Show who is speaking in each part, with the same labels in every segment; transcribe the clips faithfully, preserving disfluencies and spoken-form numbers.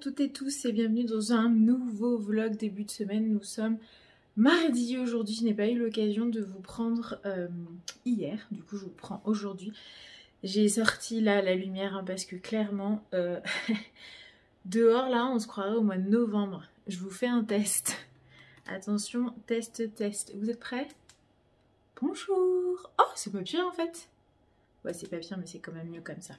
Speaker 1: toutes et tous et bienvenue dans un nouveau vlog début de semaine. Nous sommes mardi aujourd'hui, je n'ai pas eu l'occasion de vous prendre euh, hier, du coup je vous prends aujourd'hui. J'ai sorti là la lumière hein, parce que clairement euh, dehors là on se croirait au mois de novembre. Je vous fais un test. Attention, test, test. Vous êtes prêts? Bonjour. Oh c'est pas pire en fait. Ouais c'est pas pire mais c'est quand même mieux comme ça.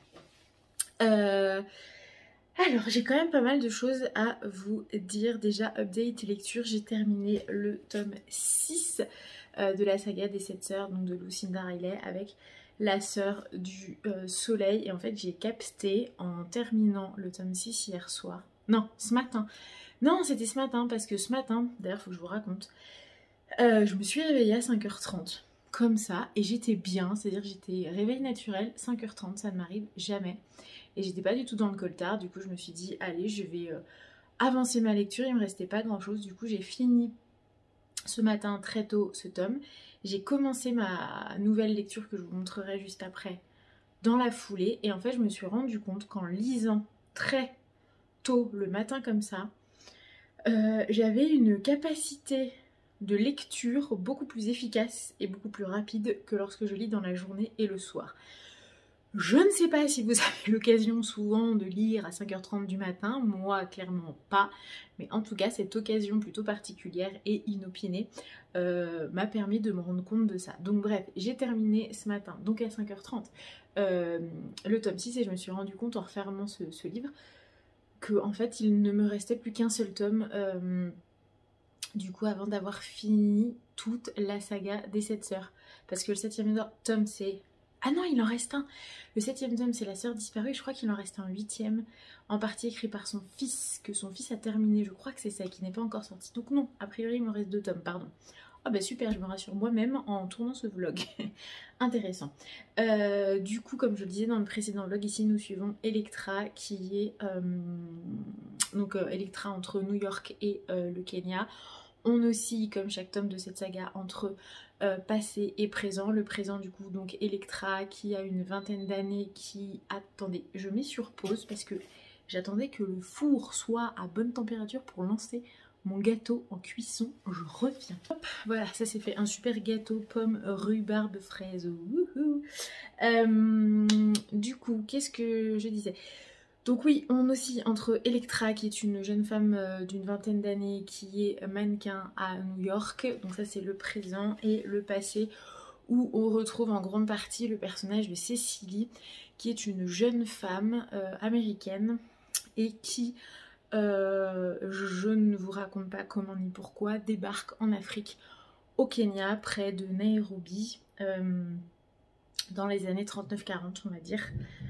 Speaker 1: Euh... Alors j'ai quand même pas mal de choses à vous dire. Déjà update lecture, j'ai terminé le tome six euh, de la saga des sept sœurs, donc de Lucinda Riley avec la sœur du euh, soleil. Et en fait j'ai capté en terminant le tome six hier soir, non ce matin, non c'était ce matin parce que ce matin, d'ailleurs faut que je vous raconte, euh, je me suis réveillée à cinq heures trente comme ça et j'étais bien, c'est-à-dire j'étais réveil naturel, cinq heures trente, ça ne m'arrive jamais. Et j'étais pas du tout dans le coltard, du coup je me suis dit allez je vais euh, avancer ma lecture, il me restait pas grand chose, du coup j'ai fini ce matin très tôt ce tome. J'ai commencé ma nouvelle lecture que je vous montrerai juste après dans la foulée et en fait je me suis rendu compte qu'en lisant très tôt le matin comme ça, euh, j'avais une capacité de lecture beaucoup plus efficace et beaucoup plus rapide que lorsque je lis dans la journée et le soir. Je ne sais pas si vous avez l'occasion souvent de lire à cinq heures trente du matin, moi clairement pas, mais en tout cas cette occasion plutôt particulière et inopinée euh, m'a permis de me rendre compte de ça. Donc bref, j'ai terminé ce matin, donc à cinq heures trente, euh, le tome six et je me suis rendu compte en refermant ce, ce livre que en fait il ne me restait plus qu'un seul tome euh, du coup avant d'avoir fini toute la saga des sept sœurs. Parce que le septième tome c'est... Ah non, il en reste un. Le septième tome, c'est la sœur disparue. Je crois qu'il en reste un huitième, en partie écrit par son fils, que son fils a terminé. Je crois que c'est ça, qui n'est pas encore sorti. Donc non, a priori, il me reste deux tomes, pardon. Ah bah super, je me rassure moi-même en tournant ce vlog. Intéressant. Euh, du coup, comme je le disais dans le précédent vlog, ici nous suivons Elektra, qui est... Euh, donc euh, Elektra entre New York et euh, le Kenya. On oscille, comme chaque tome de cette saga, entre euh, passé et présent. Le présent du coup donc Elektra qui a une vingtaine d'années qui... Attendez, je mets sur pause parce que j'attendais que le four soit à bonne température pour lancer mon gâteau en cuisson. Je reviens. Hop, voilà, ça c'est fait. Un super gâteau pomme, rhubarbe, fraise. Wouhou. Euh, du coup, qu'est-ce que je disais ? Donc oui, on oscille entre Elektra qui est une jeune femme euh, d'une vingtaine d'années qui est mannequin à New York, donc ça c'est le présent, et le passé où on retrouve en grande partie le personnage de Cecily qui est une jeune femme euh, américaine et qui, euh, je ne vous raconte pas comment ni pourquoi, débarque en Afrique, au Kenya, près de Nairobi, euh, dans les années trente-neuf quarante on va dire.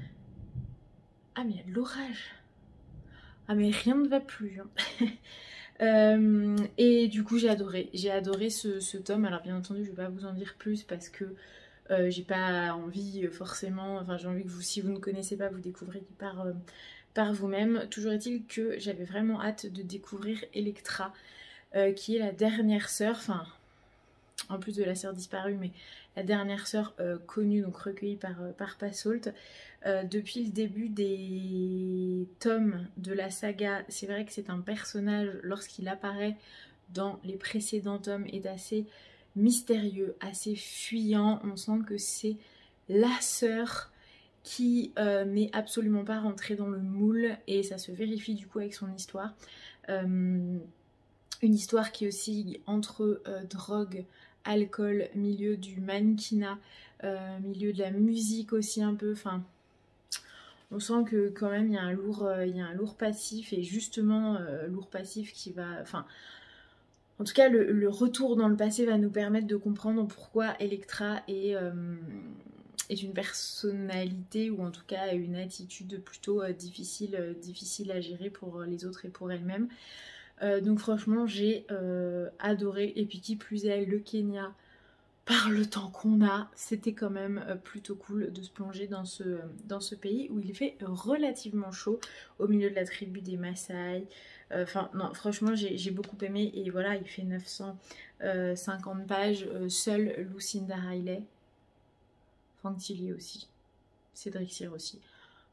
Speaker 1: Ah mais il y a de l'orage. Ah mais rien ne va plus. Hein. euh, et du coup j'ai adoré. J'ai adoré ce, ce tome. Alors bien entendu je ne vais pas vous en dire plus parce que euh, j'ai pas envie forcément. Enfin j'ai envie que vous, si vous ne connaissez pas, vous découvriez par, euh, par vous-même. Toujours est-il que j'avais vraiment hâte de découvrir Elektra, euh, qui est la dernière sœur. Enfin en plus de la sœur disparue, mais la dernière sœur euh, connue, donc recueillie par, euh, par Passault. Euh, depuis le début des tomes de la saga, c'est vrai que c'est un personnage, lorsqu'il apparaît dans les précédents tomes, est assez mystérieux, assez fuyant. On sent que c'est la sœur qui euh, n'est absolument pas rentrée dans le moule, et ça se vérifie du coup avec son histoire. Euh, une histoire qui oscille entre euh, drogue, alcool, milieu du mannequinat, euh, milieu de la musique aussi un peu, enfin on sent que quand même il y a un lourd, euh, il y a un lourd passif, et justement euh, lourd passif qui va, enfin en tout cas le, le retour dans le passé va nous permettre de comprendre pourquoi Elektra est, euh, est une personnalité, ou en tout cas une attitude plutôt euh, difficile, euh, difficile à gérer pour les autres et pour elle-même. Euh, donc franchement j'ai euh, adoré, et puis qui plus est le Kenya, par le temps qu'on a, c'était quand même euh, plutôt cool de se plonger dans ce, euh, dans ce pays où il fait relativement chaud, au milieu de la tribu des Maasai. Enfin euh, non franchement j'ai beaucoup aimé, et voilà il fait neuf cent cinquante pages, euh, seule Lucinda Riley, Frank Tilly aussi, Cédric Cyr aussi.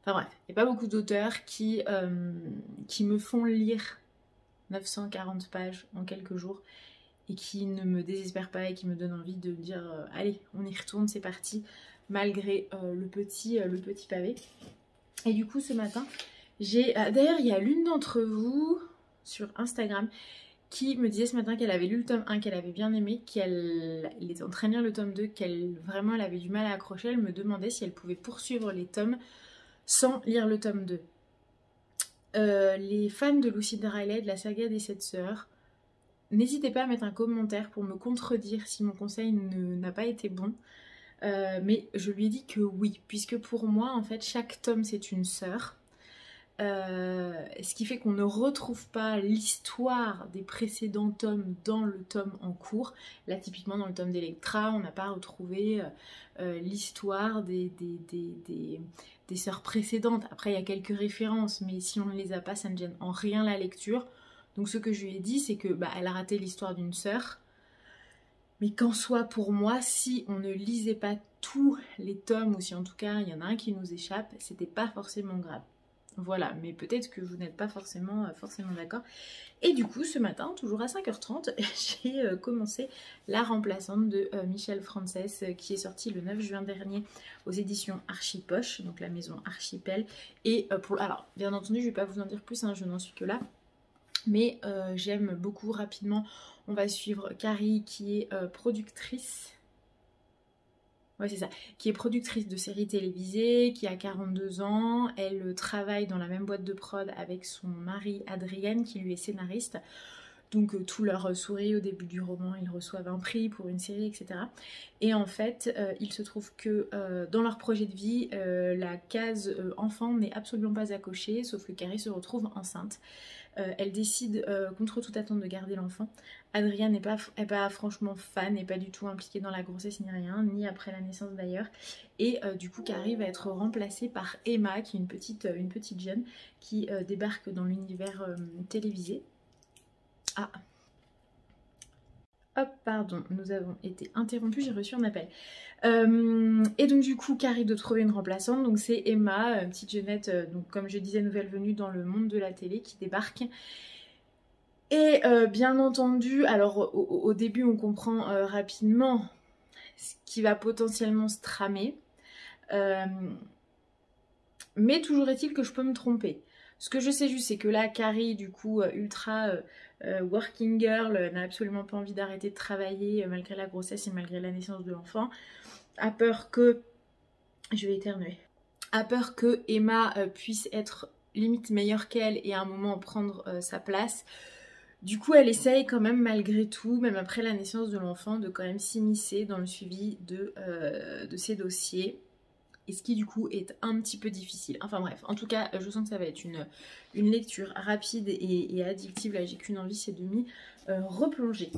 Speaker 1: Enfin bref, il n'y a pas beaucoup d'auteurs qui, euh, qui me font lire neuf cent quarante pages en quelques jours et qui ne me désespèrent pas et qui me donnent envie de dire euh, allez, on y retourne, c'est parti, malgré euh, le, petit, euh, le petit pavé. Et du coup, ce matin, j'ai... Euh, d'ailleurs, il y a l'une d'entre vous sur Instagram qui me disait ce matin qu'elle avait lu le tome un, qu'elle avait bien aimé, qu'elle était en train de lire le tome deux, qu'elle vraiment elle avait du mal à accrocher. Elle me demandait si elle pouvait poursuivre les tomes sans lire le tome deux. Euh, les fans de Lucinda Riley, de la saga des sept sœurs, n'hésitez pas à mettre un commentaire pour me contredire si mon conseil n'a pas été bon. Euh, mais je lui ai dit que oui, puisque pour moi, en fait, chaque tome c'est une sœur. Euh, ce qui fait qu'on ne retrouve pas l'histoire des précédents tomes dans le tome en cours. Là, typiquement, dans le tome d'Electra, on n'a pas retrouvé euh, l'histoire des, des, des, des, des sœurs précédentes. Après, il y a quelques références, mais si on ne les a pas, ça ne gêne en rien la lecture. Donc, ce que je lui ai dit, c'est que bah, elle a raté l'histoire d'une sœur. Mais qu'en soit, pour moi, si on ne lisait pas tous les tomes, ou si en tout cas, il y en a un qui nous échappe, c'était pas forcément grave. Voilà, mais peut-être que vous n'êtes pas forcément, forcément d'accord. Et du coup, ce matin, toujours à cinq heures trente, j'ai euh, commencé La remplaçante de euh, Michel Frances, euh, qui est sortie le neuf juin dernier aux éditions Archipoche, donc la maison Archipel. Et euh, pour... alors, bien entendu, je ne vais pas vous en dire plus, hein, je n'en suis que là. Mais euh, j'aime beaucoup. Rapidement, on va suivre Carrie, qui est euh, productrice... Ouais, c'est ça, qui est productrice de séries télévisées, qui a quarante-deux ans, elle travaille dans la même boîte de prod avec son mari Adrien, qui lui est scénariste. Donc euh, tout leur sourit au début du roman, ils reçoivent un prix pour une série, et cetera. Et en fait, euh, il se trouve que euh, dans leur projet de vie, euh, la case euh, enfant n'est absolument pas à cocher, sauf que Carrie se retrouve enceinte. Euh, elle décide euh, contre toute attente de garder l'enfant. Adrien n'est pas, est pas franchement fan, n'est pas du tout impliqué dans la grossesse ni rien, ni après la naissance d'ailleurs. Et euh, du coup, Carrie va être remplacée par Emma, qui est une petite, une petite jeune qui euh, débarque dans l'univers euh, télévisé. Ah, hop, pardon, nous avons été interrompus, j'ai reçu un appel. Euh, et donc du coup, Carrie doit trouver une remplaçante, donc c'est Emma, euh, petite jeunette, euh, donc comme je disais, nouvelle venue dans le monde de la télé, qui débarque. Et euh, bien entendu, alors au, au début on comprend euh, rapidement ce qui va potentiellement se tramer, euh, mais toujours est-il que je peux me tromper. Ce que je sais juste, c'est que là, Carrie, du coup, euh, ultra euh, euh, working girl, euh, n'a absolument pas envie d'arrêter de travailler euh, malgré la grossesse et malgré la naissance de l'enfant, a peur que... Je vais éternuer. A peur que Emma euh, puisse être limite meilleure qu'elle et à un moment prendre euh, sa place. Du coup, elle essaye quand même malgré tout, même après la naissance de l'enfant, de quand même s'immiscer dans le suivi de, euh, de ses dossiers. Et ce qui du coup est un petit peu difficile. Enfin bref, en tout cas, je sens que ça va être une, une lecture rapide et, et addictive. Là, j'ai qu'une envie, c'est de m'y euh, replonger.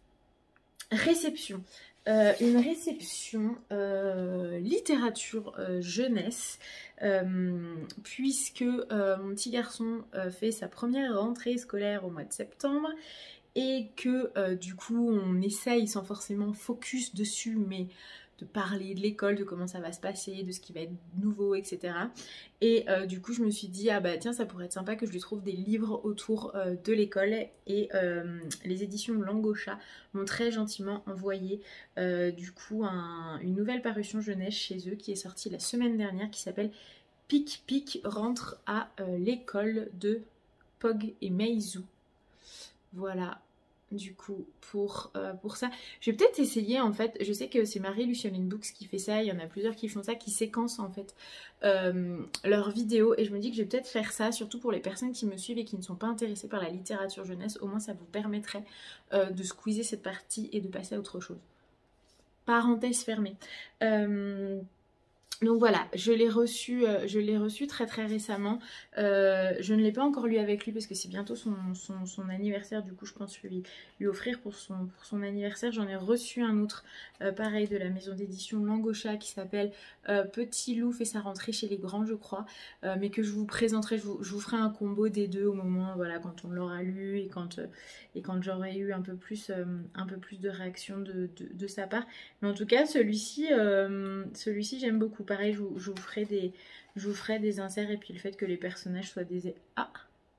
Speaker 1: Réception. Euh, une réception euh, littérature euh, jeunesse, euh, puisque euh, mon petit garçon euh, fait sa première rentrée scolaire au mois de septembre et que euh, du coup on essaye sans forcément focus dessus, mais de parler de l'école, de comment ça va se passer, de ce qui va être nouveau, et cetera. Et euh, du coup je me suis dit, ah bah tiens, ça pourrait être sympa que je lui trouve des livres autour euh, de l'école. Et euh, les éditions Langue au Chat m'ont très gentiment envoyé euh, du coup un, une nouvelle parution jeunesse chez eux qui est sortie la semaine dernière, qui s'appelle Pic Pic rentre à euh, l'école de Pog et Meizu. Voilà, du coup, pour, euh, pour ça. Je vais peut-être essayer, en fait, je sais que c'est Marie-Lucialine Books qui fait ça, il y en a plusieurs qui font ça, qui séquencent, en fait, euh, leurs vidéos, et je me dis que je vais peut-être faire ça, surtout pour les personnes qui me suivent et qui ne sont pas intéressées par la littérature jeunesse. Au moins, ça vous permettrait euh, de squeezer cette partie et de passer à autre chose. Parenthèse fermée. Euh... Donc voilà, je l'ai reçu, euh, je l'ai reçu très très récemment. Euh, je ne l'ai pas encore lu avec lui parce que c'est bientôt son, son, son anniversaire. Du coup, je pense lui, lui offrir pour son, pour son anniversaire. J'en ai reçu un autre, euh, pareil, de la maison d'édition Langue au Chat, qui s'appelle euh, Petit Loup fait sa rentrée chez les grands, je crois. Euh, mais que je vous présenterai, je vous, je vous ferai un combo des deux au moment, voilà, quand on l'aura lu et quand, euh, et quand j'aurai eu un peu plus, euh, un peu plus de réaction de, de, de sa part. Mais en tout cas, celui-ci, euh, celui-ci j'aime beaucoup. pareil, je vous, je vous ferai des, je vous ferai des inserts et puis le fait que les personnages soient des... Ah,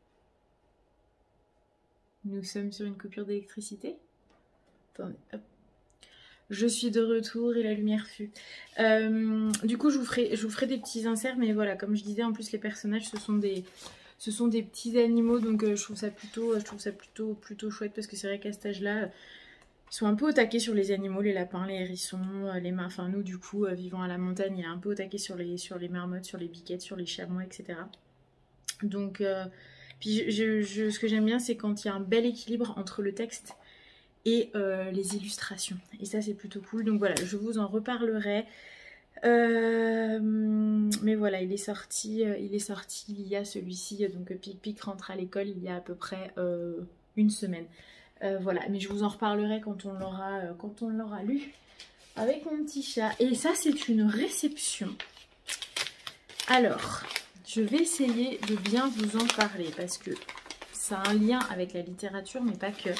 Speaker 1: nous sommes sur une coupure d'électricité. Attendez, hop. Je suis de retour et la lumière fut. Euh, du coup, je vous, ferai, je vous ferai des petits inserts, mais voilà, comme je disais, en plus les personnages, ce sont des, ce sont des petits animaux, donc euh, je trouve ça plutôt, je trouve ça plutôt, plutôt chouette parce que c'est vrai qu'à cet âge-là, ils sont un peu au taquet sur les animaux, les lapins, les hérissons, les mains. Enfin, nous, du coup, euh, vivant à la montagne, il est un peu au taquet sur les, sur les marmottes, sur les biquettes, sur les chamois, et cetera. Donc, euh, puis je, je, ce que j'aime bien, c'est quand il y a un bel équilibre entre le texte et euh, les illustrations. Et ça, c'est plutôt cool. Donc voilà, je vous en reparlerai. Euh, mais voilà, il est sorti, euh, il est sorti il y a celui-ci. Donc Pic Pic rentre à l'école il y a à peu près euh, une semaine. Euh, voilà, mais je vous en reparlerai quand on l'aura, euh, quand on l'aura lu avec mon petit chat. Et ça, c'est une réception. Alors, je vais essayer de bien vous en parler parce que ça a un lien avec la littérature, mais pas que.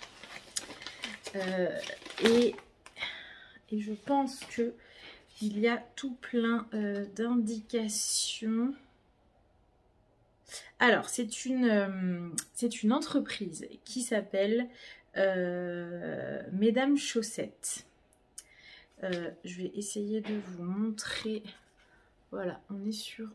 Speaker 1: Euh, et, et je pense que il y a tout plein euh, d'indications. Alors, c'est une, euh, c'est une entreprise qui s'appelle euh, Mesdames Chaussettes. Euh, je vais essayer de vous montrer. Voilà, on est sur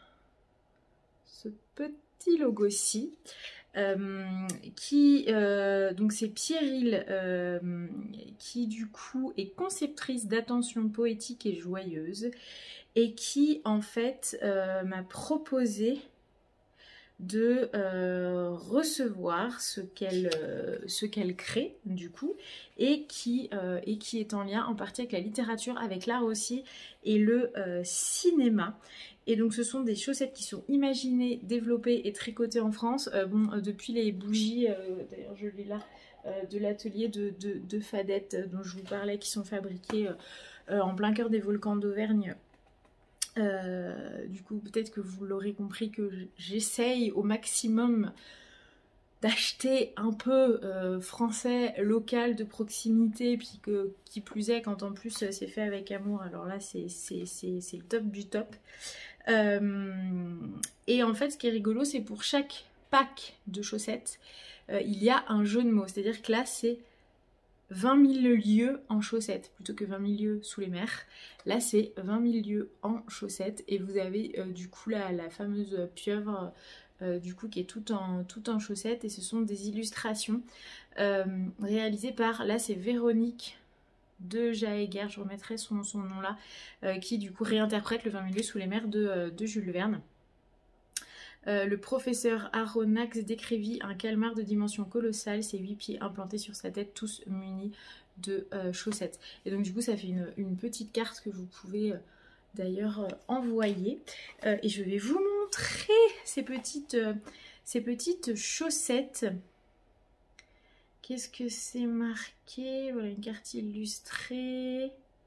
Speaker 1: ce petit logo-ci. Euh, qui euh, donc c'est Pierrille euh, qui du coup est conceptrice d'attention poétique et joyeuse et qui en fait euh, m'a proposé de euh, recevoir ce qu'elle euh, ce qu'elle crée du coup et qui, euh, et qui est en lien en partie avec la littérature, avec l'art aussi et le euh, cinéma. Et donc ce sont des chaussettes qui sont imaginées, développées et tricotées en France. Euh, bon, euh, depuis les bougies, euh, d'ailleurs je l'ai là, euh, de l'atelier de, de, de Fadette euh, dont je vous parlais, qui sont fabriquées euh, euh, en plein cœur des volcans d'Auvergne. Euh, du coup, peut-être que vous l'aurez compris que j'essaye au maximum d'acheter un peu euh, français, local, de proximité, puis que qui plus est, quand en plus c'est fait avec amour, alors là c'est le top du top. Euh, et en fait, ce qui est rigolo, c'est pour chaque pack de chaussettes, euh, il y a un jeu de mots, c'est-à-dire que là c'est vingt mille lieues en chaussettes plutôt que vingt mille lieues sous les mers. Là c'est vingt mille lieues en chaussettes et vous avez euh, du coup la, la fameuse pieuvre euh, du coup qui est tout en, tout en chaussettes et ce sont des illustrations euh, réalisées par, là c'est Véronique de Jaeger, je remettrai son, son nom là, euh, qui du coup réinterprète le vingt mille lieues sous les mers de, euh, de Jules Verne. Euh, le professeur Aronnax décrivit un calmar de dimension colossale, ses huit pieds implantés sur sa tête, tous munis de euh, chaussettes. Et donc du coup ça fait une, une petite carte que vous pouvez euh, d'ailleurs euh, envoyer. Euh, et je vais vous montrer ces petites, euh, ces petites chaussettes. Qu'est-ce que c'est marqué? Voilà, une carte illustrée.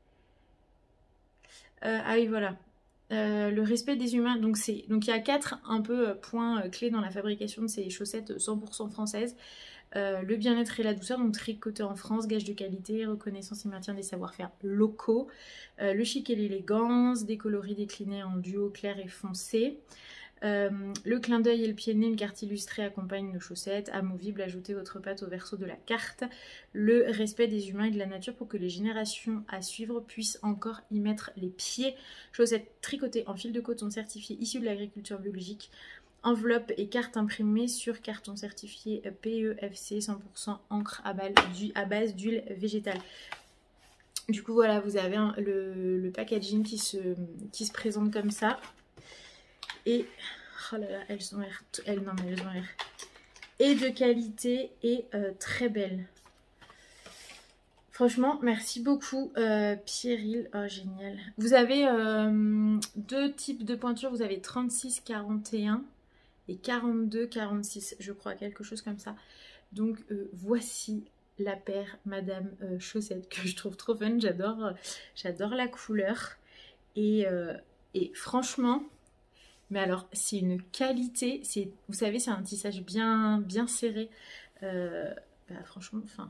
Speaker 1: Euh, ah oui, voilà. Euh, le respect des humains, donc c'est donc il y a quatre un peu points euh, clés dans la fabrication de ces chaussettes cent pour cent françaises. Euh, le bien-être et la douceur, donc tricoté en France, gage de qualité, reconnaissance et maintien des savoir-faire locaux. Euh, le chic et l'élégance, des coloris déclinés en duo clair et foncé. Euh, le clin d'œil et le pied de nez, une carte illustrée accompagne nos chaussettes. Amovible, ajoutez votre patte au verso de la carte. Le respect des humains et de la nature pour que les générations à suivre puissent encore y mettre les pieds. Chaussettes tricotées en fil de coton certifié issu de l'agriculture biologique. Enveloppe et carte imprimée sur carton certifié P E F C cent pour cent encre à, balle, du, à base d'huile végétale. Du coup voilà, vous avez un, le, le packaging qui se, qui se présente comme ça. Et oh là là, elles ont l'air, elles, non mais elles ont l'air et de qualité et euh, très belles. Franchement, merci beaucoup euh, Pierrille, oh génial. Vous avez euh, deux types de pointures, vous avez trente-six quarante et un et quarante-deux quarante-six, je crois, quelque chose comme ça. Donc euh, voici la paire Madame euh, Chaussette que je trouve trop fun, j'adore, euh, j'adore la couleur et, euh, et franchement. Mais alors, c'est une qualité, c'est, vous savez, c'est un tissage bien, bien serré. Euh, bah, franchement, enfin,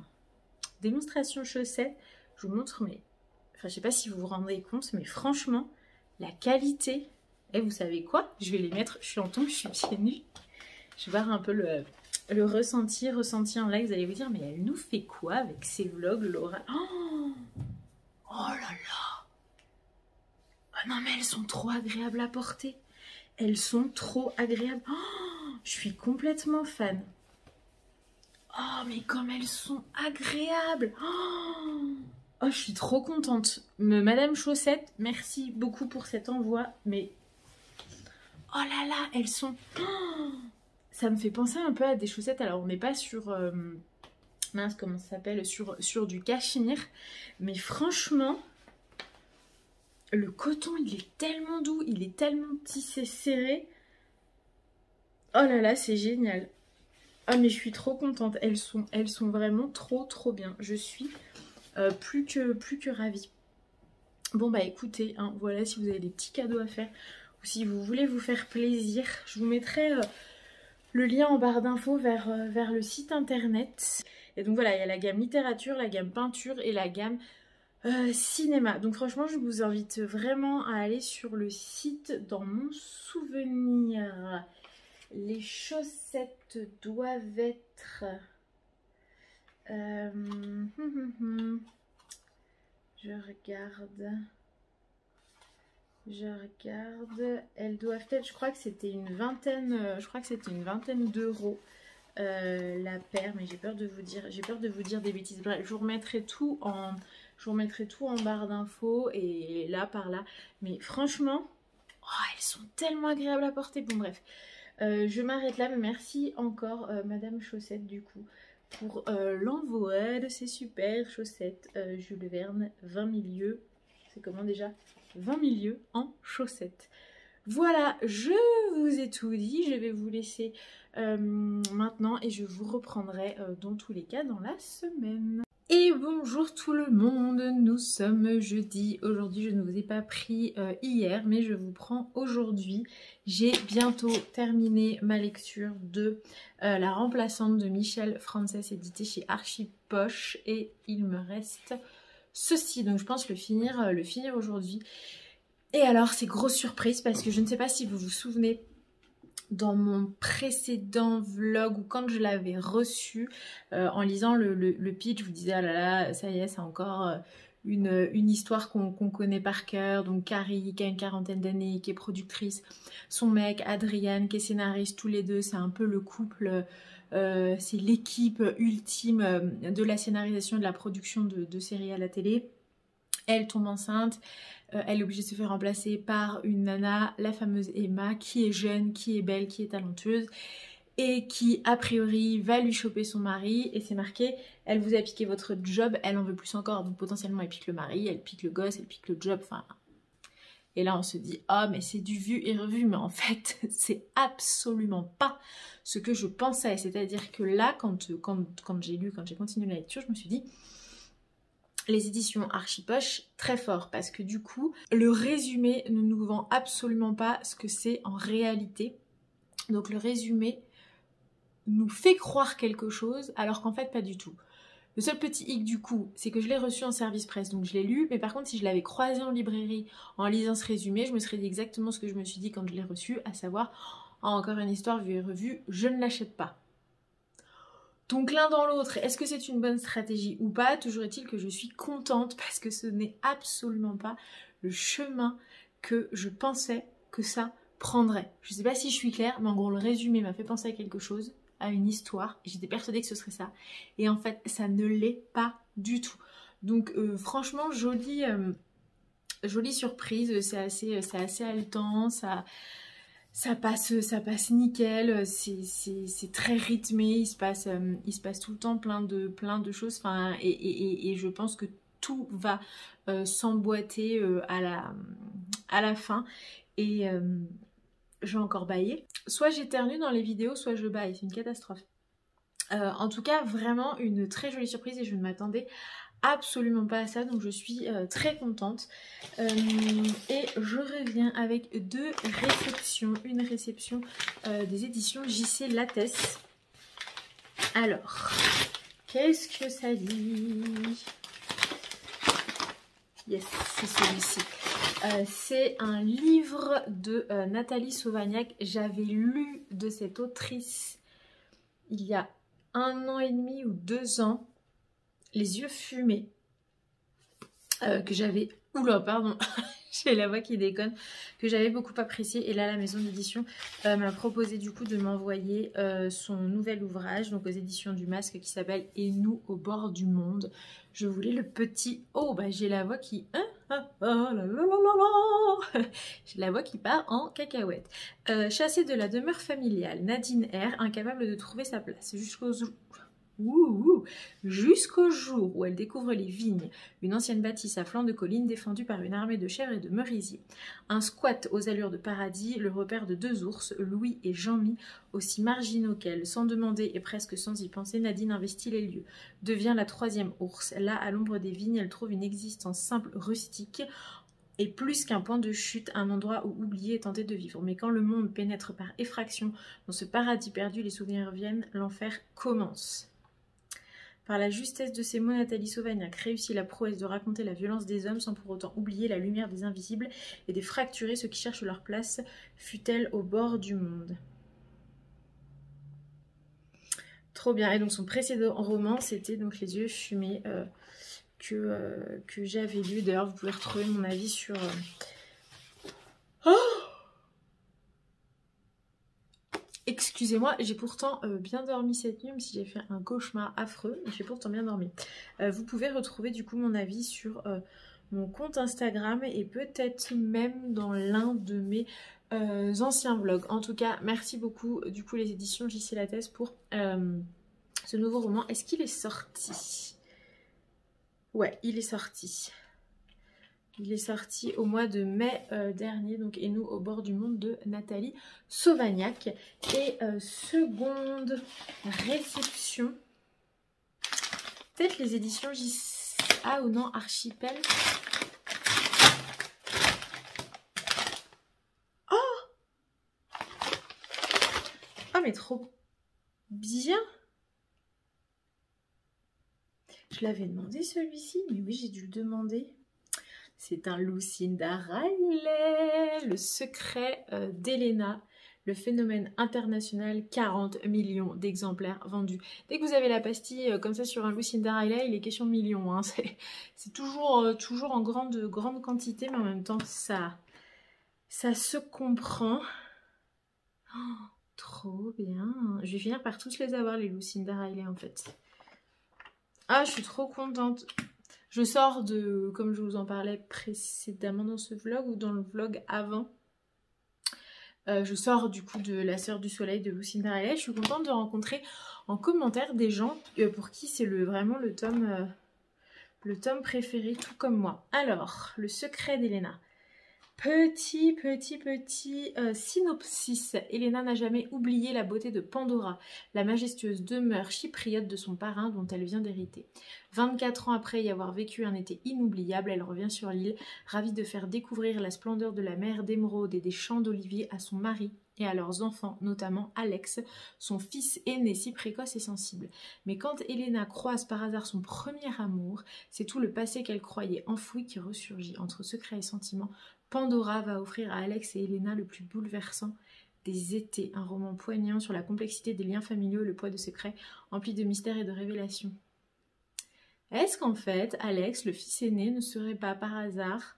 Speaker 1: démonstration chaussette, je vous montre, mais, enfin, je sais pas si vous vous rendez compte, mais franchement, la qualité. Et vous savez quoi? Je vais les mettre, je suis en tongs, je suis pieds nus. Je vais voir un peu le, le ressenti, ressenti en live. Vous allez vous dire, mais elle nous fait quoi avec ces vlogs, Laura? Oh, oh là là! Oh non, mais elles sont trop agréables à porter. Elles sont trop agréables. Oh, je suis complètement fan. Oh, mais comme elles sont agréables. Oh, oh, je suis trop contente. Madame Chaussette, merci beaucoup pour cet envoi. Mais, oh là là, elles sont... Oh, ça me fait penser un peu à des chaussettes. Alors, on n'est pas sur... Euh, mince, comment ça s'appelle, sur, sur du cachemire. Mais franchement, le coton, il est tellement doux. Il est tellement tissé serré. Oh là là, c'est génial. Ah, mais je suis trop contente. Elles sont, elles sont vraiment trop, trop bien. Je suis euh, plus, que, plus que ravie. Bon, bah écoutez, hein, voilà, si vous avez des petits cadeaux à faire ou si vous voulez vous faire plaisir, je vous mettrai... Euh, le lien en barre d'infos vers, euh, vers le site internet. Et donc voilà, il y a la gamme littérature, la gamme peinture et la gamme euh, cinéma. Donc franchement, je vous invite vraiment à aller sur le site dans mon souvenir. Les chaussettes doivent être... Euh, hum, hum, hum. Je regarde... Je regarde, elles doivent être, je crois que c'était une vingtaine, je crois que c'était une vingtaine d'euros euh, la paire, mais j'ai peur de vous dire, j'ai peur de vous dire des bêtises. Bref, je vous remettrai tout en, je vous remettrai tout en barre d'infos et là par là. Mais franchement, oh, elles sont tellement agréables à porter. Bon bref, euh, je m'arrête là, mais merci encore euh, Madame Chaussette du coup pour euh, l'envoi de ces super chaussettes euh, Jules Verne vingt milieux. C'est comment déjà? vingt milieux en chaussettes. Voilà, je vous ai tout dit. Je vais vous laisser euh, maintenant et je vous reprendrai euh, dans tous les cas dans la semaine. Et bonjour tout le monde, nous sommes jeudi. Aujourd'hui, je ne vous ai pas pris euh, hier, mais je vous prends aujourd'hui. J'ai bientôt terminé ma lecture de euh, La remplaçante de Michel Frances, édité chez Archipoche. Et il me reste... ceci, donc je pense le finir, le finir aujourd'hui. Et alors c'est grosse surprise parce que je ne sais pas si vous vous souvenez dans mon précédent vlog ou quand je l'avais reçu euh, en lisant le, le, le pitch, je vous disais ah là là ça y est c'est encore euh, une, une histoire qu'on qu'on connaît par cœur. Donc Carrie qui a une quarantaine d'années, qui est productrice, son mec Adrian qui est scénariste, tous les deux c'est un peu le couple. Euh, c'est l'équipe ultime euh, de la scénarisation et de la production de, de séries à la télé. Elle tombe enceinte, euh, elle est obligée de se faire remplacer par une nana, la fameuse Emma, qui est jeune, qui est belle, qui est talentueuse et qui a priori va lui choper son mari. Et c'est marqué, elle vous a piqué votre job, elle en veut plus encore, donc potentiellement elle pique le mari, elle pique le gosse, elle pique le job, enfin... Et là on se dit, oh mais c'est du vu et revu, mais en fait c'est absolument pas ce que je pensais. C'est-à-dire que là, quand, quand, quand j'ai lu, quand j'ai continué la lecture, je me suis dit, les éditions Archipoche, très fort, parce que du coup, le résumé ne nous vend absolument pas ce que c'est en réalité. Donc le résumé nous fait croire quelque chose, alors qu'en fait pas du tout. Le seul petit hic du coup, c'est que je l'ai reçu en service presse, donc je l'ai lu, mais par contre si je l'avais croisé en librairie en lisant ce résumé, je me serais dit exactement ce que je me suis dit quand je l'ai reçu, à savoir, oh, encore une histoire vue et revue, je ne l'achète pas. Donc l'un dans l'autre, est-ce que c'est une bonne stratégie ou pas? Toujours est-il que je suis contente parce que ce n'est absolument pas le chemin que je pensais que ça prendrait. Je ne sais pas si je suis claire, mais en gros le résumé m'a fait penser à quelque chose, à une histoire, et j'étais persuadée que ce serait ça. Et en fait, ça ne l'est pas du tout. Donc euh, franchement, jolie, euh, jolie surprise, c'est assez, c'est assez haletant, ça... Ça passe, ça passe nickel, c'est très rythmé, il se, passe, euh, il se passe tout le temps plein de, plein de choses, enfin, et, et, et je pense que tout va euh, s'emboîter euh, à, la, à la fin. Et euh, je vais encore bailler. Soit j'éternue dans les vidéos, soit je baille, c'est une catastrophe. Euh, en tout cas, vraiment une très jolie surprise et je ne m'attendais absolument pas à ça, donc je suis euh, très contente. Euh, et je reviens avec deux réceptions. Une réception euh, des éditions J C Lattès. Alors, qu'est-ce que ça dit? Yes, c'est celui-ci. Euh, c'est un livre de euh, Nathalie Sauvagnac. J'avais lu de cette autrice il y a un an et demi ou deux ans, Les yeux fumés, euh, que j'avais... Oula, pardon, j'ai la voix qui déconne, que j'avais beaucoup apprécié. Et là, la maison d'édition euh, m'a proposé du coup de m'envoyer euh, son nouvel ouvrage, donc aux éditions du Masque, qui s'appelle « Et nous au bord du monde ». Je voulais le petit... Oh, bah j'ai la voix qui... Hein ah, ah, la, la, la, la, la. J'ai la voix qui part en cacahuète. Euh, chassée de la demeure familiale, Nadine R, incapable de trouver sa place jusqu'au jour... Jusqu'au jour où elle découvre les vignes, une ancienne bâtisse à flanc de colline défendue par une armée de chèvres et de merisiers. Un squat aux allures de paradis, le repère de deux ours, Louis et Jean-Mi, aussi marginaux qu'elle. Sans demander et presque sans y penser, Nadine investit les lieux, devient la troisième ours. Là, à l'ombre des vignes, elle trouve une existence simple, rustique, et plus qu'un point de chute, un endroit où oublier et tenter de vivre. Mais quand le monde pénètre par effraction dans ce paradis perdu, les souvenirs viennent, l'enfer commence. Par la justesse de ces mots, Nathalie Sauvagnac réussit la prouesse de raconter la violence des hommes sans pour autant oublier la lumière des invisibles et de fracturer ceux qui cherchent leur place, fût-elle au bord du monde. Trop bien. Et donc son précédent roman, c'était donc Les yeux fumés euh, que, euh, que j'avais lu. D'ailleurs, vous pouvez retrouver mon avis sur... Euh... Oh, excusez-moi, j'ai pourtant euh, bien dormi cette nuit, même si j'ai fait un cauchemar affreux, j'ai pourtant bien dormi. Euh, vous pouvez retrouver du coup mon avis sur euh, mon compte Instagram et peut-être même dans l'un de mes euh, anciens vlogs. En tout cas, merci beaucoup du coup les éditions J C Lattès pour euh, ce nouveau roman. Est-ce qu'il est sorti? Ouais, il est sorti. Il est sorti au mois de mai euh, dernier, donc Et nous au bord du monde de Nathalie Sauvagnac. Et euh, seconde réception, peut-être les éditions J C A ou non, Archipel. Oh oh mais trop bien. Je l'avais demandé celui-ci, mais oui j'ai dû le demander. C'est un Lucinda Riley, Le secret euh, d'Elena, le phénomène international, quarante millions d'exemplaires vendus. Dès que vous avez la pastille euh, comme ça sur un Lucinda Riley, il est question de millions. Hein. C'est toujours, euh, toujours en grande, grande quantité, mais en même temps, ça, ça se comprend. Oh, trop bien. Je vais finir par tous les avoir, les Lucinda Riley, en fait. Ah, je suis trop contente. Je sors de, comme je vous en parlais précédemment dans ce vlog ou dans le vlog avant, euh, je sors du coup de La Sœur du Soleil de Lucinda Riley. Je suis contente de rencontrer en commentaire des gens euh, pour qui c'est le, vraiment le tome, euh, le tome préféré, tout comme moi. Alors, Le secret d'Elena. Petit, petit, petit euh, synopsis. Elena n'a jamais oublié la beauté de Pandora, la majestueuse demeure chypriote de son parrain dont elle vient d'hériter. vingt-quatre ans après y avoir vécu un été inoubliable, elle revient sur l'île, ravie de faire découvrir la splendeur de la mer d'émeraude et des champs d'oliviers à son mari et à leurs enfants, notamment Alex, son fils aîné si précoce et sensible. Mais quand Elena croise par hasard son premier amour, c'est tout le passé qu'elle croyait enfoui qui ressurgit. Entre secrets et sentiments, Pandora va offrir à Alex et Elena le plus bouleversant des étés, un roman poignant sur la complexité des liens familiaux et le poids de secrets, empli de mystères et de révélations. Est-ce qu'en fait, Alex, le fils aîné, ne serait pas par hasard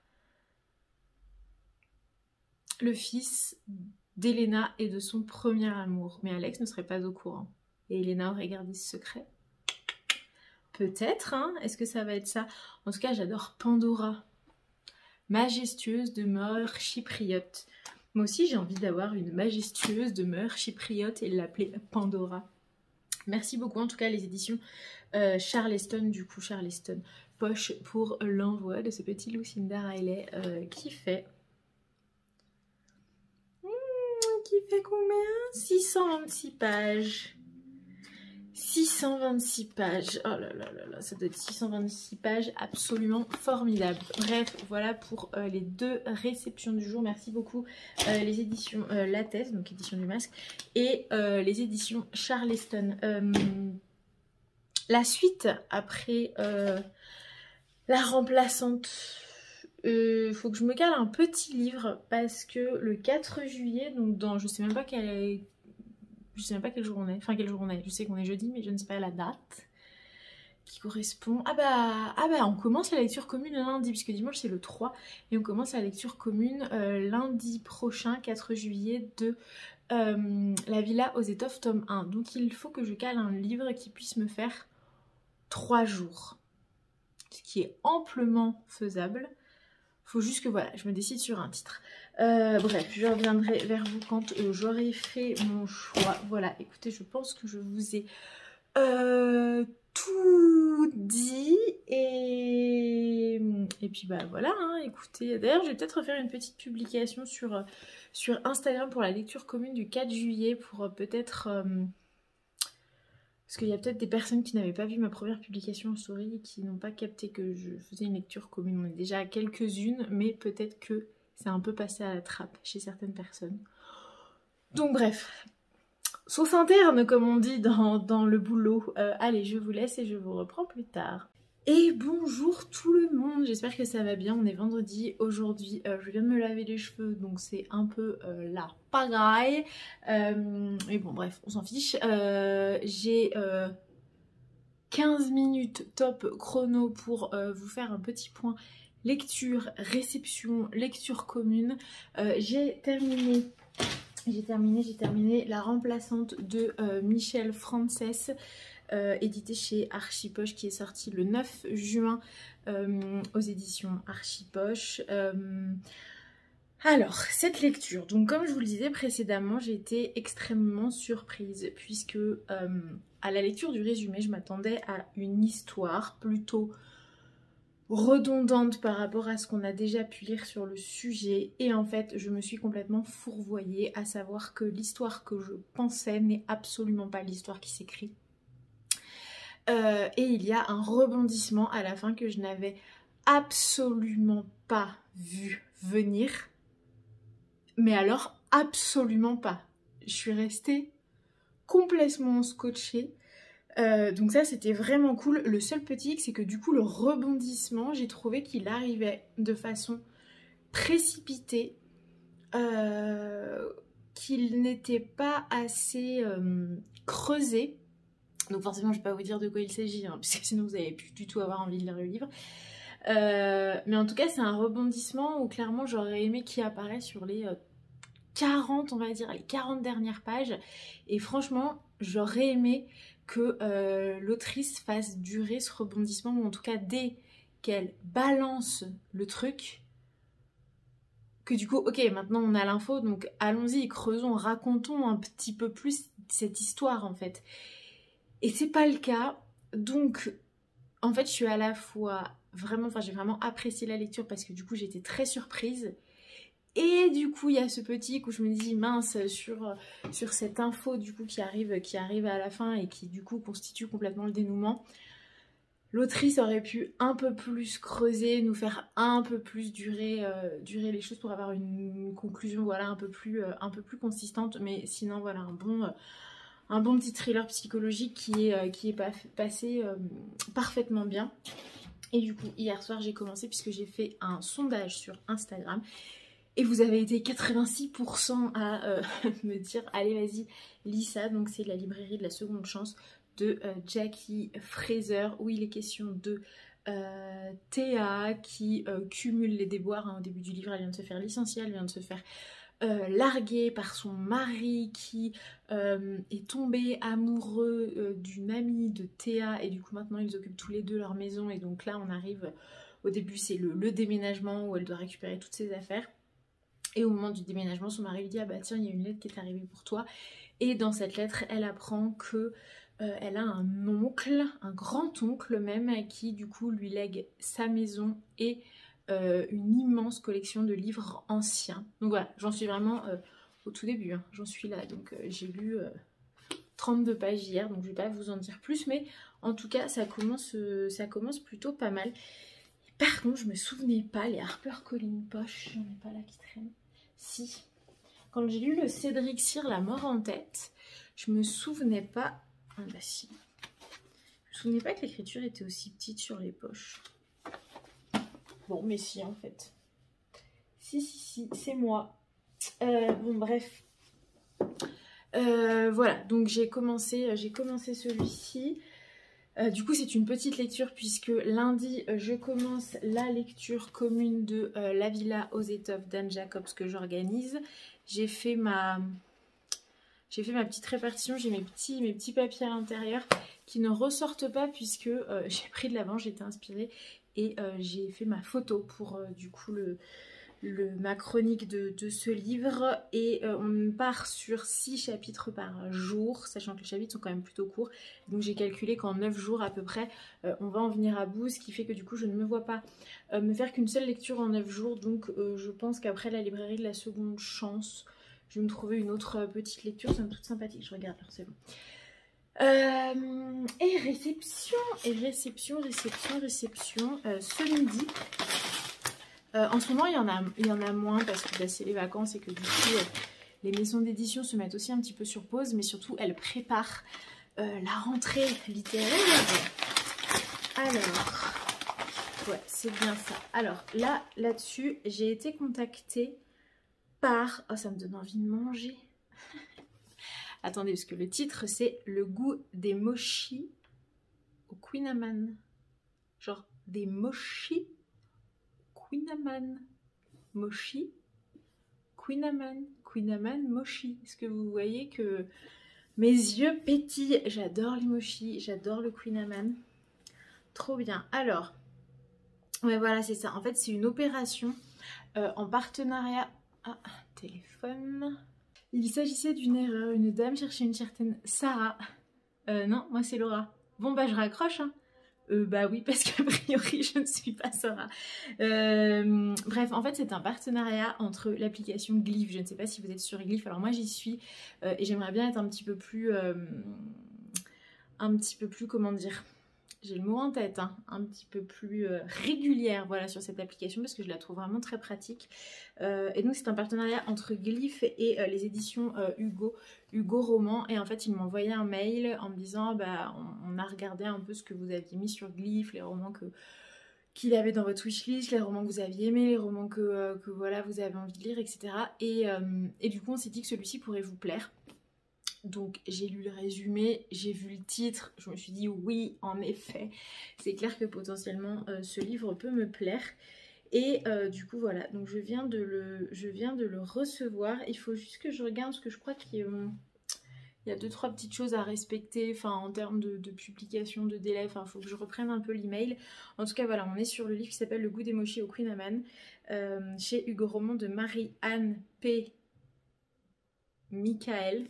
Speaker 1: le fils d'Elena et de son premier amour? Mais Alex ne serait pas au courant. Et Elena aurait gardé ce secret? Peut-être, hein? Est-ce que ça va être ça? En tout cas, j'adore Pandora. Majestueuse demeure chypriote. Moi aussi, j'ai envie d'avoir une majestueuse demeure chypriote et l'appeler Pandora. Merci beaucoup, en tout cas, les éditions euh, Charleston, du coup, Charleston Poche, pour l'envoi de ce petit Lucinda Riley euh, qui fait... Hmm, qui fait combien? six cent vingt-six pages. six cent vingt-six pages. Oh là là là là, ça doit être six cent vingt-six pages absolument formidable. Bref, voilà pour euh, les deux réceptions du jour. Merci beaucoup euh, les éditions euh, Lattès, donc édition du Masque, et euh, les éditions Charleston. Euh, la suite après euh, La Remplaçante euh, faut que je me cale un petit livre parce que le quatre juillet, donc dans, je sais même pas quel, je sais même pas quel jour on est, enfin quel jour on est, je sais qu'on est jeudi mais je ne sais pas la date qui correspond. Ah bah, ah bah on commence la lecture commune lundi puisque dimanche c'est le trois et on commence la lecture commune euh, lundi prochain, quatre juillet, de euh, La Villa aux Étoffes tome un. Donc il faut que je cale un livre qui puisse me faire trois jours, ce qui est amplement faisable. Faut juste que voilà, je me décide sur un titre. Euh, bref, je reviendrai vers vous quand euh, j'aurai fait mon choix. Voilà, écoutez, je pense que je vous ai euh, tout dit. Et, et puis bah voilà, hein, écoutez. D'ailleurs, je vais peut-être refaire une petite publication sur, sur Instagram pour la lecture commune du quatre juillet pour euh, peut-être... Euh, Parce qu'il y a peut-être des personnes qui n'avaient pas vu ma première publication en story et qui n'ont pas capté que je faisais une lecture commune. On est déjà à quelques-unes, mais peut-être que c'est un peu passé à la trappe chez certaines personnes. Donc bref, sauce interne comme on dit dans, dans le boulot. Euh, allez, je vous laisse et je vous reprends plus tard. Et bonjour tout le monde, j'espère que ça va bien, on est vendredi aujourd'hui, euh, je viens de me laver les cheveux donc c'est un peu euh, la pagaille, euh, mais bon bref on s'en fiche, euh, j'ai euh, quinze minutes top chrono pour euh, vous faire un petit point lecture, réception, lecture commune. euh, j'ai terminé, j'ai terminé, j'ai terminé La Remplaçante de euh, Michel Frances. Euh, édité chez Archipoche, qui est sorti le neuf juin euh, aux éditions Archipoche. Euh, alors, cette lecture, donc comme je vous le disais précédemment, j'ai été extrêmement surprise puisque euh, à la lecture du résumé, je m'attendais à une histoire plutôt redondante par rapport à ce qu'on a déjà pu lire sur le sujet, et en fait je me suis complètement fourvoyée, à savoir que l'histoire que je pensais n'est absolument pas l'histoire qui s'écrit. Euh, et il y a un rebondissement à la fin que je n'avais absolument pas vu venir. Mais alors absolument pas. Je suis restée complètement scotchée. Euh, donc ça c'était vraiment cool. Le seul petit hic c'est que du coup le rebondissement, j'ai trouvé qu'il arrivait de façon précipitée. Euh, qu'il n'était pas assez euh, creusé. Donc forcément je ne vais pas vous dire de quoi il s'agit, hein, puisque sinon vous n'allez plus du tout avoir envie de lire le livre. Euh, mais en tout cas c'est un rebondissement où clairement j'aurais aimé qu'il apparaisse sur les euh, quarante, on va dire, les quarante dernières pages. Et franchement j'aurais aimé que euh, l'autrice fasse durer ce rebondissement, ou en tout cas dès qu'elle balance le truc, que du coup, ok, maintenant on a l'info, donc allons-y, creusons, racontons un petit peu plus cette histoire en fait. Et c'est pas le cas, donc en fait je suis à la fois vraiment, enfin j'ai vraiment apprécié la lecture parce que du coup j'étais très surprise. Et du coup il y a ce petit où je me dis mince sur, sur cette info du coup qui arrive, qui arrive à la fin et qui du coup constitue complètement le dénouement. L'autrice aurait pu un peu plus creuser, nous faire un peu plus durer, euh, durer les choses pour avoir une conclusion voilà, un peu plus, euh, un peu plus consistante. Mais sinon voilà un bon... Euh, Un bon petit thriller psychologique qui est, euh, qui est pas, passé euh, parfaitement bien. Et du coup, hier soir, j'ai commencé puisque j'ai fait un sondage sur Instagram. Et vous avez été quatre-vingt-six pour cent à euh, me dire « Allez, vas-y, lis ça ». Donc c'est La librairie de la seconde chance de euh, Jackie Fraser, où il est question de euh, Théa qui euh, cumule les déboires. Hein, au début du livre, elle vient de se faire licencier, elle vient de se faire... Euh, larguée par son mari qui euh, est tombé amoureux euh, d'une amie de Théa, et du coup maintenant ils occupent tous les deux leur maison. Et donc là on arrive, au début c'est le, le déménagement où elle doit récupérer toutes ses affaires, et au moment du déménagement son mari lui dit ah bah tiens il y a une lettre qui est arrivée pour toi, et dans cette lettre elle apprend que euh, elle a un oncle, un grand oncle même, qui du coup lui lègue sa maison et Euh, une immense collection de livres anciens. Donc voilà, j'en suis vraiment euh, au tout début, hein. J'en suis là, donc euh, j'ai lu euh, trente-deux pages hier, donc je vais pas vous en dire plus, mais en tout cas ça commence, euh, ça commence plutôt pas mal. Et par contre je me souvenais pas, les HarperCollins poche, j'en ai pas là qui traîne. Si, quand j'ai lu le Cédric Cyr, La mort en tête, je me souvenais pas, ah bah si, je me souvenais pas que l'écriture était aussi petite sur les poches. Bon, mais si, en fait. Si, si, si, c'est moi. Euh, bon, bref. Euh, voilà, donc j'ai commencé, j'ai commencé celui-ci. Euh, du coup, c'est une petite lecture puisque lundi, je commence la lecture commune de euh, La Villa aux Étoffes d'Anne Jacobs que j'organise. J'ai fait ma... J'ai fait ma petite répartition, j'ai mes petits, mes petits papiers à l'intérieur qui ne ressortent pas puisque euh, j'ai pris de l'avant, j'étais inspirée et euh, j'ai fait ma photo pour euh, du coup le, le, ma chronique de, de ce livre. Et euh, on part sur six chapitres par jour, sachant que les chapitres sont quand même plutôt courts. Donc j'ai calculé qu'en neuf jours à peu près, euh, on va en venir à bout, ce qui fait que du coup je ne me vois pas euh, me faire qu'une seule lecture en neuf jours. Donc euh, je pense qu'après la librairie de la seconde chance, je vais me trouver une autre petite lecture, c'est toute sympathique, je regarde, c'est bon. Euh, et réception, et réception, réception, réception, euh, ce midi. Euh, en ce moment, il y en a, il y en a moins parce que bah, c'est les vacances et que du coup, euh, les maisons d'édition se mettent aussi un petit peu sur pause, mais surtout, elles préparent euh, la rentrée littéraire. Alors, ouais, c'est bien ça. Alors, là, là-dessus, j'ai été contactée par... Oh, ça me donne envie de manger. Attendez, parce que le titre, c'est Le goût des mochis au Queen. Genre, des mochis Queen. Mochi Queen. Queen, mochi. Est-ce que vous voyez que mes yeux pétillent? J'adore les mochis, j'adore le Queen. Trop bien. Alors, ouais, voilà, c'est ça. En fait, c'est une opération euh, en partenariat... Ah, téléphone... Il s'agissait d'une erreur, une dame cherchait une certaine Sarah. Euh, non, moi c'est Laura. Bon bah je raccroche, hein. Euh, bah oui, parce qu'a priori je ne suis pas Sarah. Euh, bref, en fait c'est un partenariat entre l'application Glyph. Je ne sais pas si vous êtes sur Glyph, alors moi j'y suis euh, et j'aimerais bien être un petit peu plus... Euh, un petit peu plus, comment dire... J'ai le mot en tête, hein, un petit peu plus euh, régulière, voilà, sur cette application parce que je la trouve vraiment très pratique. Euh, et donc c'est un partenariat entre Glyph et euh, les éditions euh, Hugo, Hugo Roman. Et en fait ils m'ont envoyé un mail en me disant bah on, on a regardé un peu ce que vous aviez mis sur Glyph, les romans que qu'il avait dans votre wishlist, les romans que vous aviez aimés, les romans que, euh, que voilà vous avez envie de lire, et cetera. Et, euh, et du coup on s'est dit que celui-ci pourrait vous plaire. Donc j'ai lu le résumé, j'ai vu le titre, je me suis dit oui, en effet, c'est clair que potentiellement euh, ce livre peut me plaire. Et euh, du coup voilà, donc je viens, de le, je viens de le recevoir. Il faut juste que je regarde parce que je crois qu'il y a, il y a deux trois petites choses à respecter, enfin en termes de, de publication, de délai, enfin il faut que je reprenne un peu l'email. En tout cas voilà, on est sur le livre qui s'appelle Le goût des mochis au Queen, euh, chez Hugo Roman de Marie-Anne P. Michael.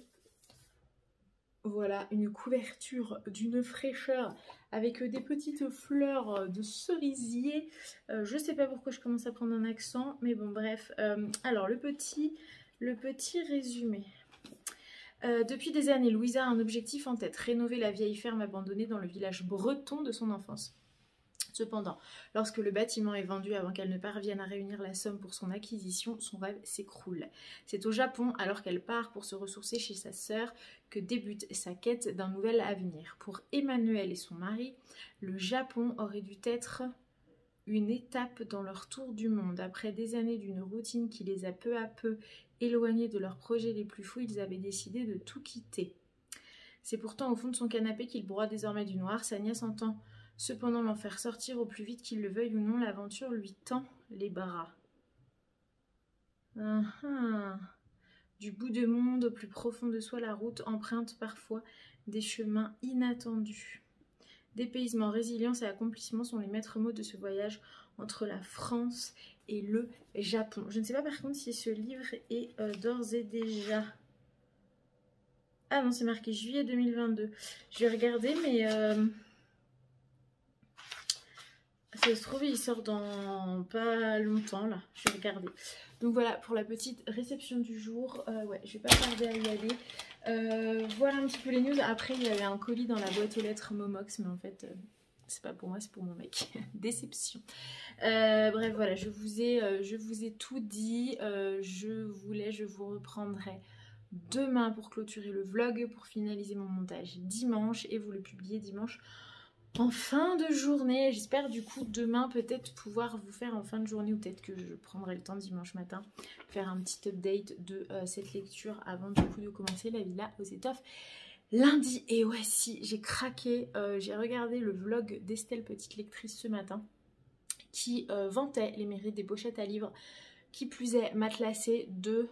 Speaker 1: Voilà, une couverture d'une fraîcheur avec des petites fleurs de cerisier. Euh, je sais pas pourquoi je commence à prendre un accent, mais bon bref. Euh, alors le petit, le petit résumé. Euh, depuis des années, Louisa a un objectif en tête, rénover la vieille ferme abandonnée dans le village breton de son enfance. Cependant, lorsque le bâtiment est vendu avant qu'elle ne parvienne à réunir la somme pour son acquisition, son rêve s'écroule. C'est au Japon, alors qu'elle part pour se ressourcer chez sa sœur, que débute sa quête d'un nouvel avenir. Pour Emmanuel et son mari, le Japon aurait dû être une étape dans leur tour du monde. Après des années d'une routine qui les a peu à peu éloignés de leurs projets les plus fous, ils avaient décidé de tout quitter. C'est pourtant au fond de son canapé qu'il broie désormais du noir. Sa nièce entend cependant l'en faire sortir au plus vite qu'il le veuille ou non. L'aventure lui tend les bras. Uh -huh. Du bout du monde au plus profond de soi, la route emprunte parfois des chemins inattendus. Dépaysement, résilience et accomplissement sont les maîtres mots de ce voyage entre la France et le Japon. Je ne sais pas par contre si ce livre est euh, d'ores et déjà... Ah non, c'est marqué juillet deux mille vingt-deux. Je vais regarder, mais... Euh... Ça se trouve, il sort dans pas longtemps, là. Je vais regarder. Donc voilà, pour la petite réception du jour. Euh, ouais, je vais pas tarder à y aller. Euh, voilà un petit peu les news. Après, il y avait un colis dans la boîte aux lettres Momox, mais en fait, euh, c'est pas pour moi, c'est pour mon mec. Déception. Euh, bref, voilà, je vous ai, euh, je vous ai tout dit. Euh, je voulais, je vous reprendrai demain pour clôturer le vlog, pour finaliser mon montage dimanche et vous le publier dimanche en fin de journée. J'espère du coup demain peut-être pouvoir vous faire en fin de journée, ou peut-être que je prendrai le temps dimanche matin, faire un petit update de euh, cette lecture avant du coup de commencer la villa aux étoffes lundi. Et ouais, si, j'ai craqué, euh, j'ai regardé le vlog d'Estelle Petite Lectrice ce matin qui euh, vantait les mérites des pochettes à livres, qui plus est matelassées de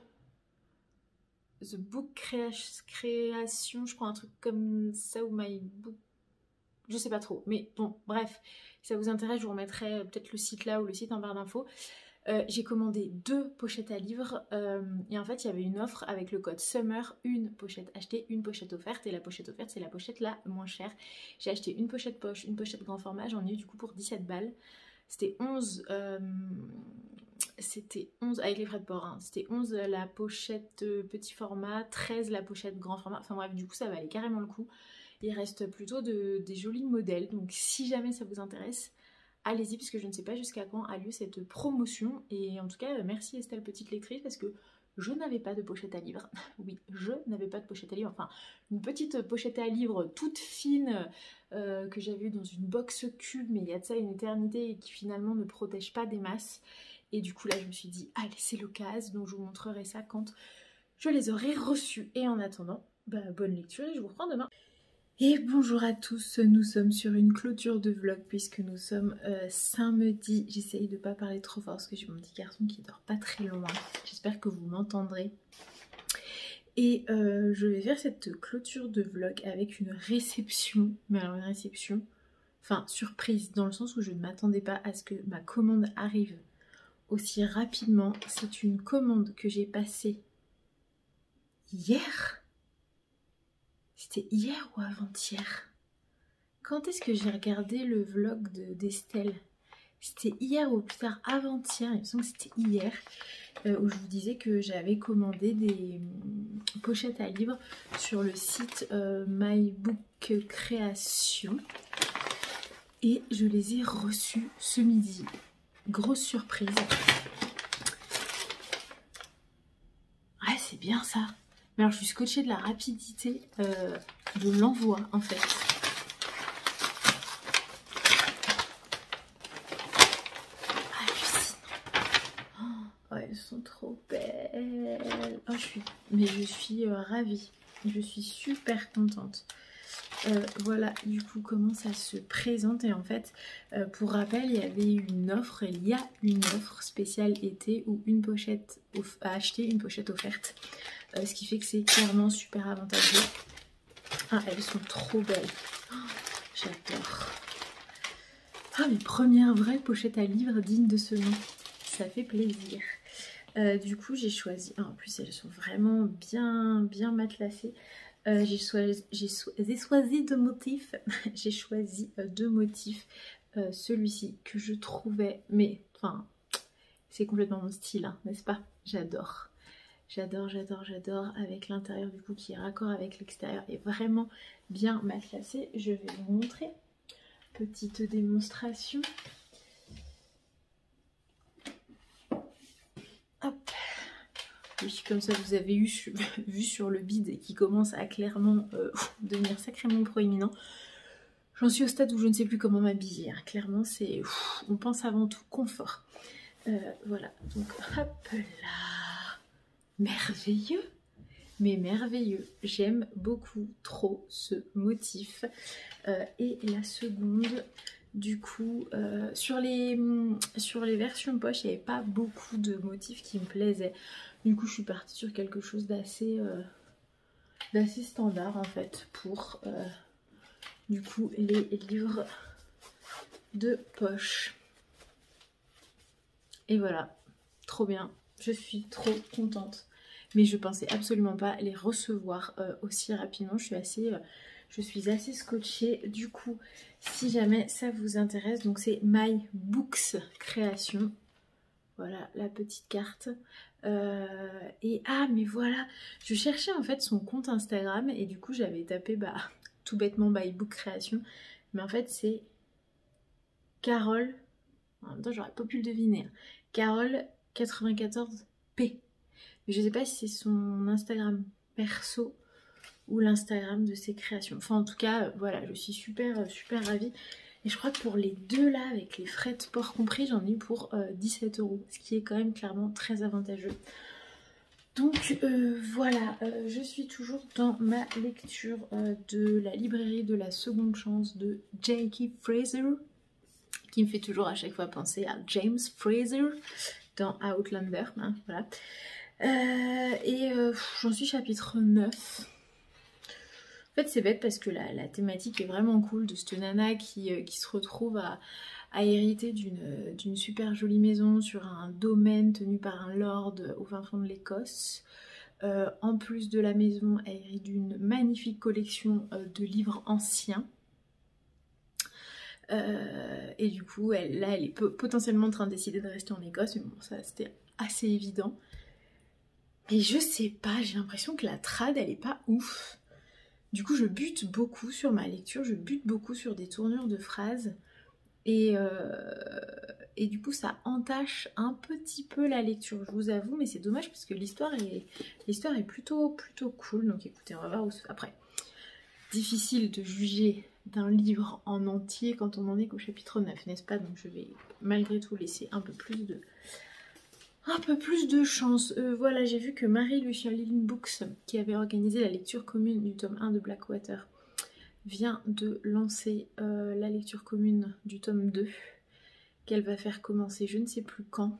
Speaker 1: The Book Création, je crois, un truc comme ça, ou My Book, je sais pas trop, mais bon, bref, si ça vous intéresse, je vous remettrai peut-être le site là ou le site en barre d'infos. Euh, j'ai commandé deux pochettes à livres euh, et en fait il y avait une offre avec le code SUMMER, une pochette achetée, une pochette offerte, et la pochette offerte c'est la pochette la moins chère. J'ai acheté une pochette poche, une pochette grand format, j'en ai eu du coup pour dix-sept balles. C'était onze, euh, c'était onze avec les frais de port, hein. C'était onze la pochette petit format, treize la pochette grand format, enfin bref, du coup ça valait carrément le coup. Il reste plutôt de, des jolis modèles, donc si jamais ça vous intéresse, allez-y, puisque je ne sais pas jusqu'à quand a lieu cette promotion. Et en tout cas, merci Estelle Petite Lectrice, parce que je n'avais pas de pochette à livres. Oui, je n'avais pas de pochette à livres, enfin une petite pochette à livres toute fine euh, que j'avais eue dans une box cube, mais il y a de ça une éternité, et qui finalement ne protège pas des masses. Et du coup là je me suis dit, allez c'est l'occasion, donc je vous montrerai ça quand je les aurai reçus. Et en attendant, bah, bonne lecture et je vous reprends demain. Et bonjour à tous, nous sommes sur une clôture de vlog puisque nous sommes euh, samedi. J'essaye de ne pas parler trop fort parce que j'ai mon petit garçon qui dort pas très loin. J'espère que vous m'entendrez. Et euh, je vais faire cette clôture de vlog avec une réception, mais alors une réception, enfin surprise, dans le sens où je ne m'attendais pas à ce que ma commande arrive aussi rapidement. C'est une commande que j'ai passée hier. C'était hier ou avant-hier? Quand est-ce que j'ai regardé le vlog d'Estelle? C'était hier ou plus tard avant-hier, il me semble que c'était hier, euh, où je vous disais que j'avais commandé des euh, pochettes à livres sur le site euh, My Book Création. Et je les ai reçues ce midi. Grosse surprise. Ouais, c'est bien ça. Mais alors je suis scotchée de la rapidité euh, de l'envoi en fait. Elles sont trop belles. Oh, je suis... Mais je suis euh, ravie. Je suis super contente. Euh, voilà du coup comment ça se présente. Et en fait, euh, pour rappel, il y avait une offre. Il y a une offre spéciale été où une pochette à acheter, une pochette offerte. Euh, ce qui fait que c'est clairement super avantageux. Ah, elles sont trop belles. Oh, j'adore. Ah, mes premières vraies pochettes à livres dignes de ce nom. Ça fait plaisir. Euh, du coup j'ai choisi, ah, en plus elles sont vraiment bien bien matelassées, euh, j'ai choisi, choisi deux motifs. J'ai choisi euh, deux motifs, euh, celui-ci que je trouvais, mais enfin c'est complètement mon style, hein, n'est-ce pas? J'adore, j'adore, j'adore, j'adore, avec l'intérieur du coup qui est raccord avec l'extérieur et vraiment bien matelassé. Je vais vous montrer, petite démonstration. Hop. Oui, comme ça vous avez eu vu sur le bide qui commence à clairement euh, devenir sacrément proéminent. J'en suis au stade où je ne sais plus comment m'habiller. Hein. Clairement, c'est, on pense avant tout confort. Euh, voilà, donc hop là, merveilleux, mais merveilleux. J'aime beaucoup trop ce motif. Euh, et la seconde. Du coup, euh, sur, les, sur les versions poche, il n'y avait pas beaucoup de motifs qui me plaisaient. Du coup, je suis partie sur quelque chose d'assez euh, d'assez standard en fait pour euh, du coup les livres de poche. Et voilà, trop bien. Je suis trop contente. Mais je pensais absolument pas les recevoir euh, aussi rapidement. Je suis assez... Euh, Je suis assez scotchée. Du coup, si jamais ça vous intéresse, donc c'est My Books Création. Voilà la petite carte. Euh, et ah, mais voilà, je cherchais en fait son compte Instagram et du coup j'avais tapé bah tout bêtement My Book Création. Mais en fait c'est Carole. En même temps, j'aurais pas pu le deviner. Hein. Carole quatre-vingt-quatorze P. Mais je sais pas si c'est son Instagram perso ou l'Instagram de ses créations. Enfin en tout cas, euh, voilà, je suis super, super ravie. Et je crois que pour les deux là, avec les frais de port compris, j'en ai eu pour euh, dix-sept euros, ce qui est quand même clairement très avantageux. Donc euh, voilà, euh, je suis toujours dans ma lecture euh, de La librairie de la seconde chance de Jackie Fraser, qui me fait toujours à chaque fois penser à James Fraser dans Outlander, hein, voilà. Euh, et euh, j'en suis chapitre neuf. En fait c'est bête parce que la, la thématique est vraiment cool de cette nana qui, euh, qui se retrouve à, à hériter d'une d'une super jolie maison sur un domaine tenu par un lord au fin fond de l'Écosse. Euh, en plus de la maison, elle hérite d'une magnifique collection euh, de livres anciens. Euh, et du coup, elle, là, elle est potentiellement en train de décider de rester en Écosse, mais bon, ça c'était assez évident. Mais je sais pas, j'ai l'impression que la trad, elle est pas ouf. Du coup, je bute beaucoup sur ma lecture, je bute beaucoup sur des tournures de phrases. Et, euh, et du coup, ça entache un petit peu la lecture, je vous avoue, mais c'est dommage parce que l'histoire est, l'histoire est plutôt, plutôt cool. Donc écoutez, on va voir où... Après, difficile de juger d'un livre en entier quand on en est qu'au chapitre neuf, n'est-ce pas? Donc je vais malgré tout laisser un peu plus de, un peu plus de chance. Euh, voilà, j'ai vu que Marie-Lucia Lilling Books, qui avait organisé la lecture commune du tome un de Blackwater, vient de lancer euh, la lecture commune du tome deux, qu'elle va faire commencer je ne sais plus quand.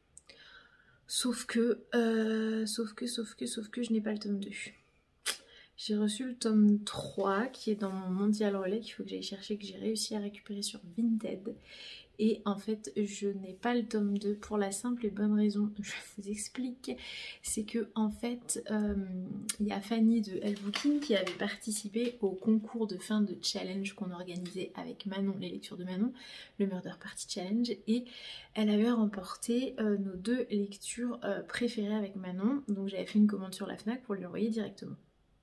Speaker 1: Sauf que, euh, sauf que, sauf que, sauf que je n'ai pas le tome deux. J'ai reçu le tome trois qui est dans mon Mondial Relais, qu'il faut que j'aille chercher, que j'ai réussi à récupérer sur Vinted. Et en fait, je n'ai pas le tome deux pour la simple et bonne raison, je vous explique, c'est que en fait, euh, il y a Fanny de Hellbooking qui avait participé au concours de fin de challenge qu'on organisait avec Manon, les lectures de Manon, le Murder Party Challenge, et elle avait remporté euh, nos deux lectures euh, préférées avec Manon, donc j'avais fait une commande sur la Fnac pour lui envoyer directement.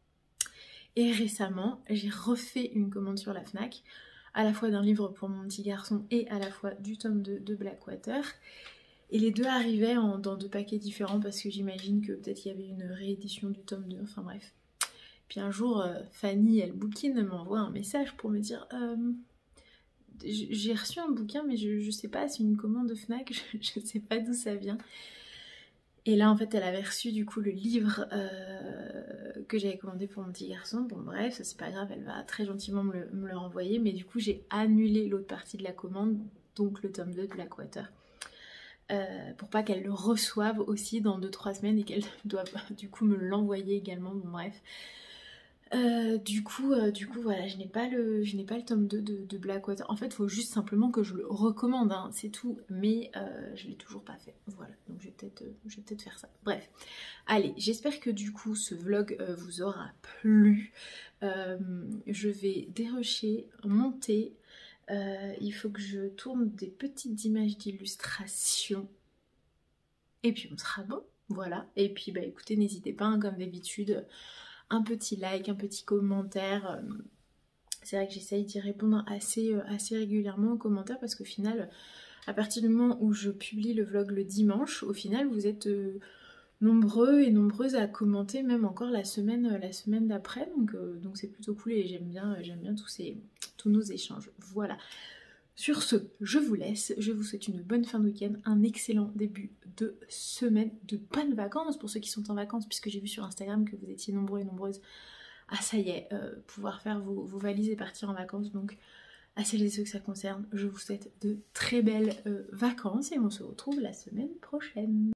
Speaker 1: Et récemment, j'ai refait une commande sur la Fnac, à la fois d'un livre pour mon petit garçon et à la fois du tome deux de Blackwater. Et les deux arrivaient en, dans deux paquets différents parce que j'imagine que peut-être il y avait une réédition du tome deux, enfin bref. Puis un jour, euh, Fanny, elle bouquine, m'envoie un message pour me dire euh, « J'ai reçu un bouquin mais je, je sais pas, c'est une commande de Fnac, je, je sais pas d'où ça vient. » Et là en fait elle avait reçu du coup le livre euh, que j'avais commandé pour mon petit garçon. Bon bref, ça c'est pas grave, elle va très gentiment me le, me le renvoyer. Mais du coup j'ai annulé l'autre partie de la commande, donc le tome deux de Blackwater. Euh, pour pas qu'elle le reçoive aussi dans deux trois semaines et qu'elle doive du coup me l'envoyer également, bon bref. Euh, du coup, euh, du coup voilà, je n'ai pas le, je n'ai pas le tome deux de, de Blackwater. En fait, il faut juste simplement que je le recommande, hein, c'est tout. Mais euh, je l'ai toujours pas fait. Voilà, donc je vais peut-être, euh, je vais peut-être faire ça. Bref, allez, j'espère que du coup ce vlog euh, vous aura plu. Euh, je vais dérocher, monter. Euh, il faut que je tourne des petites images d'illustration. Et puis on sera bon, voilà. Et puis bah écoutez, n'hésitez pas, hein, comme d'habitude, un petit like, un petit commentaire. C'est vrai que j'essaye d'y répondre assez, assez régulièrement aux commentaires parce qu'au final, à partir du moment où je publie le vlog le dimanche, au final vous êtes euh, nombreux et nombreuses à commenter même encore la semaine, la semaine d'après. Donc euh, donc c'est plutôt cool et j'aime bien, j'aime bien tous, ces, tous nos échanges. Voilà. Sur ce, je vous laisse, je vous souhaite une bonne fin de week-end, un excellent début de semaine, de bonnes vacances pour ceux qui sont en vacances, puisque j'ai vu sur Instagram que vous étiez nombreux et nombreuses à, ça y est, euh, pouvoir faire vos, vos valises et partir en vacances. Donc à celles et ceux que ça concerne, je vous souhaite de très belles euh, vacances et on se retrouve la semaine prochaine.